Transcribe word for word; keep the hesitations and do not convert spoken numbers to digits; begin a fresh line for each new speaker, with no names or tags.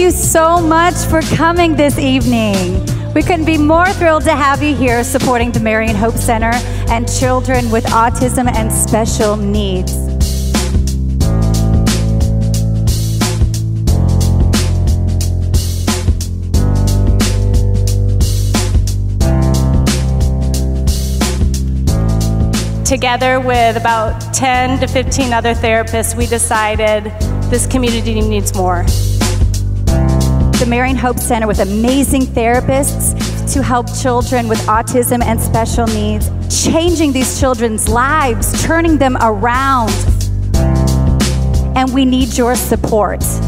you so much for coming this evening. We couldn't be more thrilled to have you here supporting the Marian Hope Center and children with autism and special needs.
Together with about ten to fifteen other therapists, we decided this community needs more.
The Marian Hope Center with amazing therapists to help children with autism and special needs, changing these children's lives, turning them around. And we need your support.